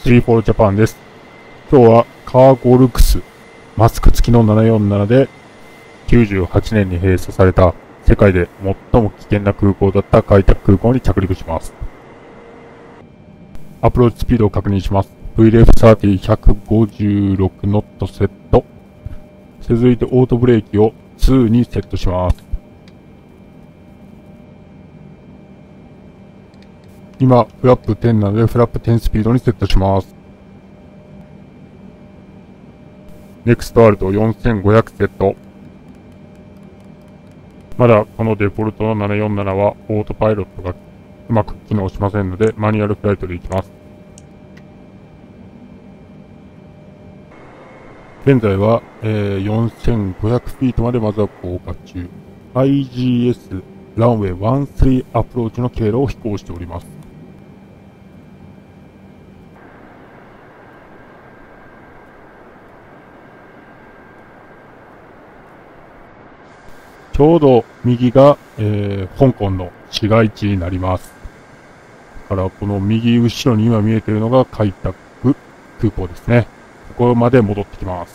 3 for Japan です。今日はカーゴルクスマスク付きの747で98年に閉鎖された世界で最も危険な空港だった開拓空港に着陸します。アプローチスピードを確認します。VLF30 156ノットセット。続いてオートブレーキを2にセットします。今、フラップ10なのでフラップ10スピードにセットします。ネクストアルト4500セット。まだこのデフォルトの747はオートパイロットがうまく機能しませんのでマニュアルフライトで行きます。現在は、4500フィートまでまずは降下中。IGS ランウェイ13アプローチの経路を飛行しております。ちょうど右が、香港の市街地になります。だからこの右後ろに今見えているのが開拓空港ですね。ここまで戻ってきます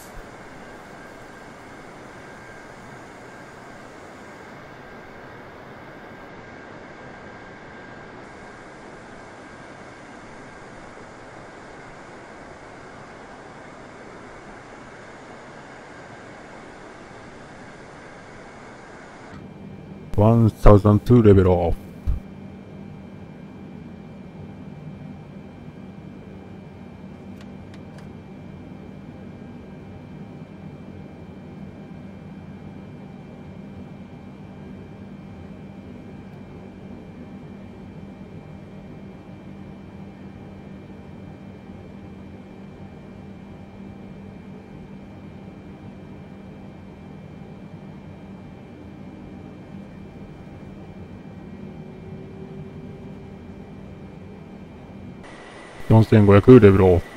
。1002レベルオフ。4500レベルオフ。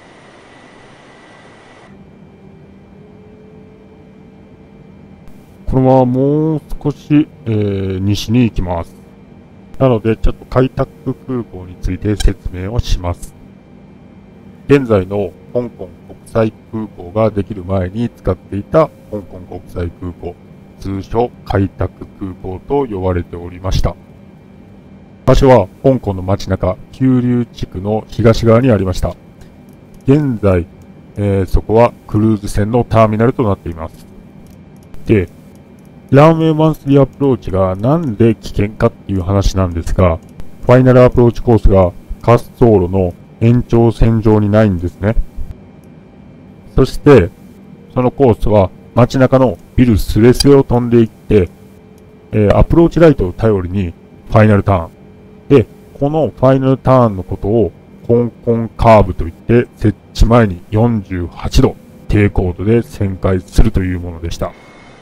このままもう少し、西に行きます。なので、ちょっと開拓空港について説明をします。現在の香港国際空港ができる前に使っていた香港国際空港、通称開拓空港と呼ばれておりました。場所は香港の街中、九龍地区の東側にありました。現在、そこはクルーズ船のターミナルとなっています。で、ランウェイ13アプローチがなんで危険かっていう話なんですが、ファイナルアプローチコースが滑走路の延長線上にないんですね。そして、そのコースは街中のビルスレスレを飛んでいって、アプローチライトを頼りにファイナルターン。で、このファイナルターンのことをコンコンカーブといって、設置前に48度低高度で旋回するというものでした。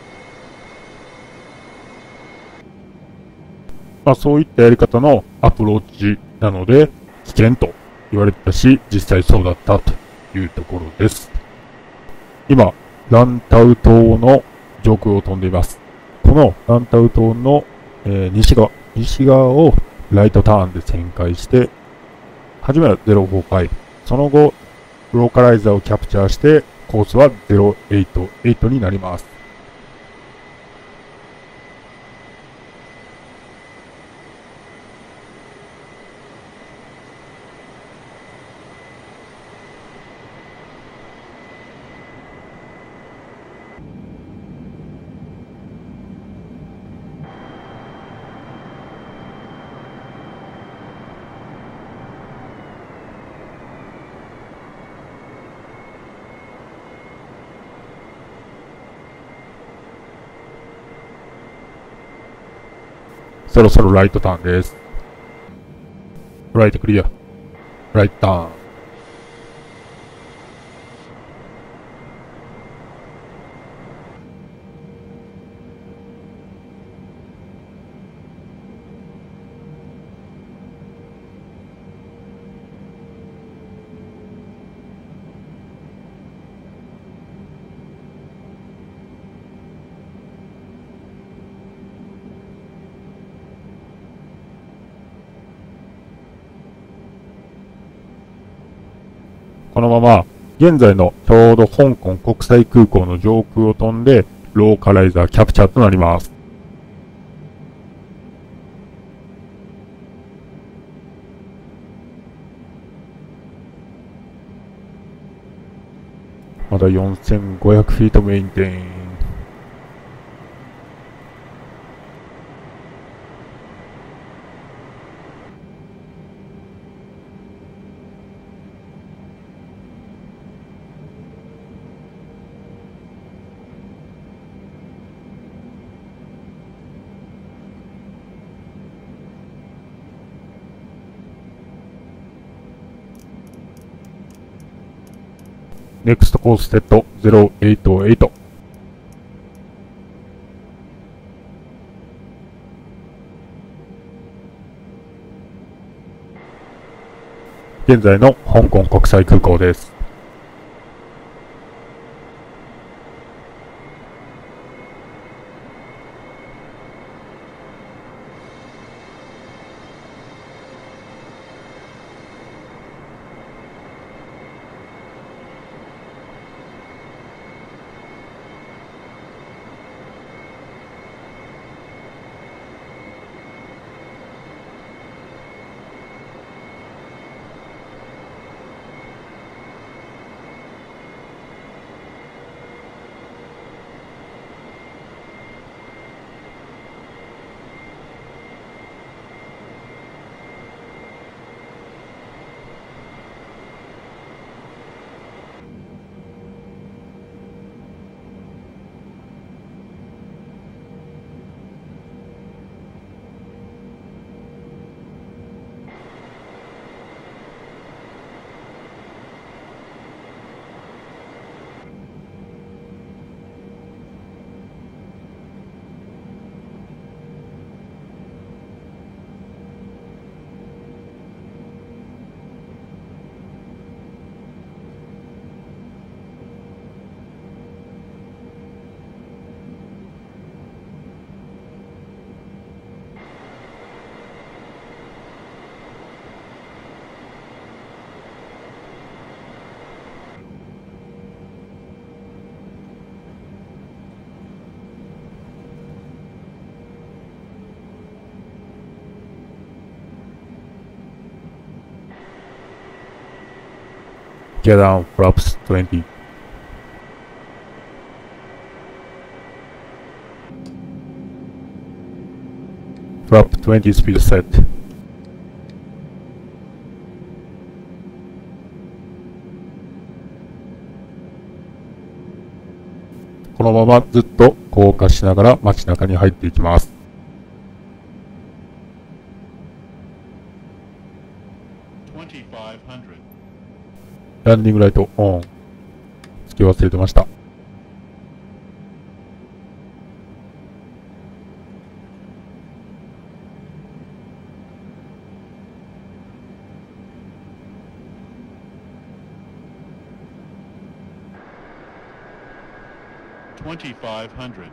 そういったやり方のアプローチなので危険と言われてたし、実際そうだったというところです。今、ランタウ島の上空を飛んでいます。このランタウ島の、西側をライトターンで旋回して、初めは045、その後、ローカライザーをキャプチャーして、コースは088になります。そろそろライトターンです。ライトクリア。ライトターン。 このまま、現在のちょうど香港国際空港の上空を飛んで、ローカライザーキャプチャーとなります。まだ4500フィートメインテイン。NEXT course set 088。現在の香港国際空港です。Get down flaps 20. Flap 20 speed set. このままずっと降下しながら街中に入っていきます。ランディングライトオン。つけ忘れてました。 2500.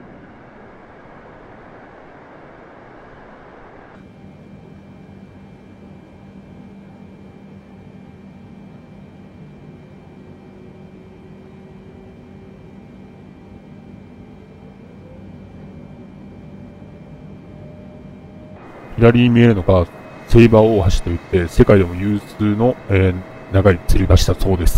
左に見えるのがセイバー大橋といって世界でも有数の、長い吊り橋だそうです。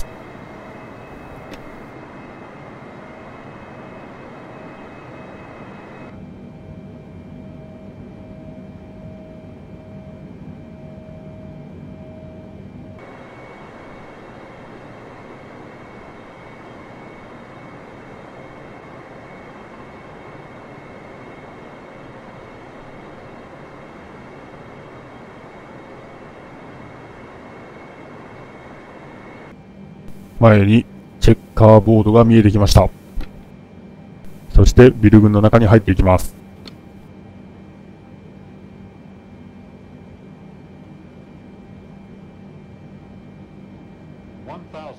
前にチェッカーボードが見えてきました。そしてビル群の中に入っていきます。 1000.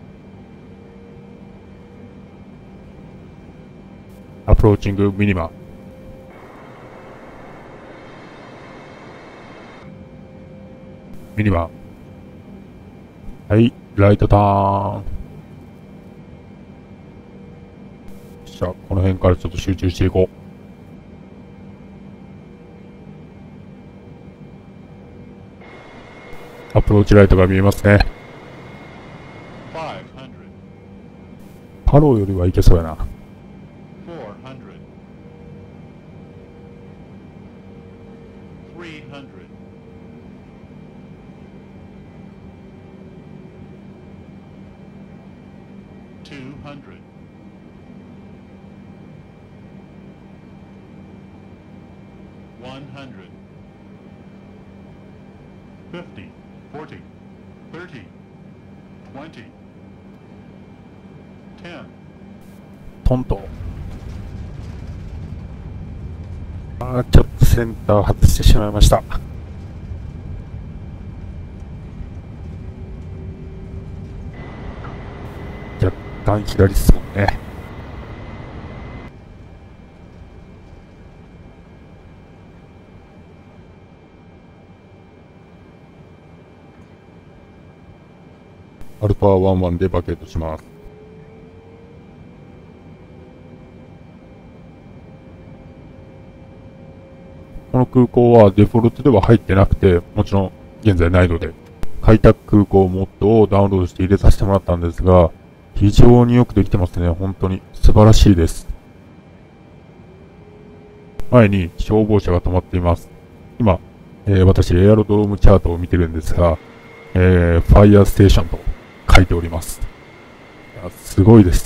アプローチングミニマ。 ミニバン。はい、ライトターン。じゃあ、この辺からちょっと集中していこう。アプローチライトが見えますね。ハローよりはいけそうやな。 50, 40, 30, 20, 10. トントン。ちょっとセンター外してしまいました。若干左っすもんね。アルファ11でバケットします。この空港はデフォルトでは入ってなくて、もちろん現在ないので、開拓空港モッドをダウンロードして入れさせてもらったんですが、非常によくできてますね。本当に素晴らしいです。前に消防車が止まっています。今、私エアロドロームチャートを見てるんですが、ファイヤーステーションと書いております。すごいです。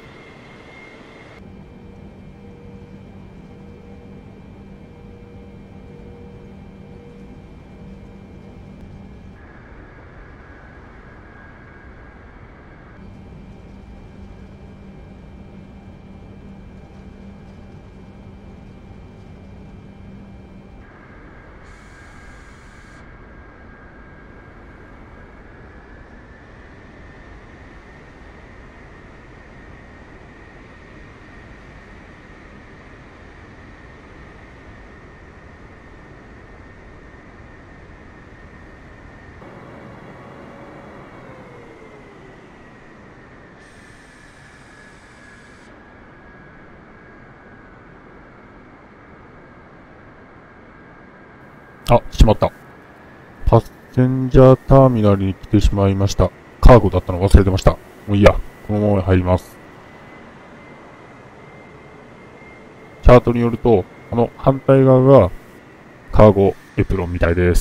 しまった。パッセンジャーターミナルに来てしまいました。カーゴだったの忘れてました。もういいや。このまま入ります。チャートによると、この反対側がカーゴエプロンみたいです。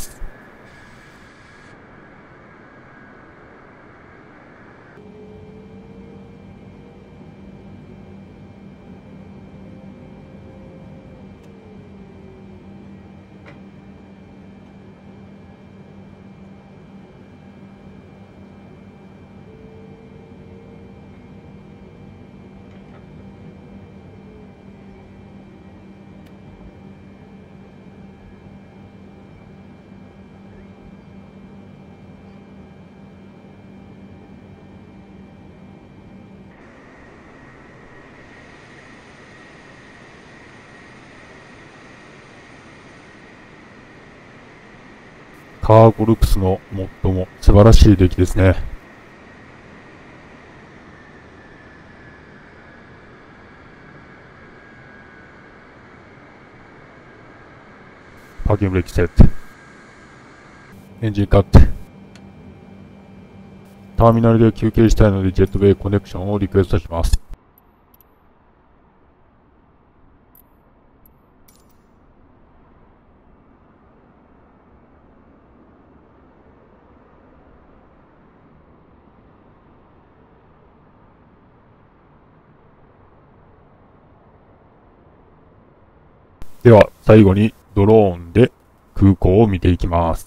カーゴルプスのモッドも素晴らしい出来ですね。パーキングブレーキセット。エンジンカット。ターミナルで休憩したいのでジェットウェイコネクションをリクエストします。では、最後にドローンで空港を見ていきます。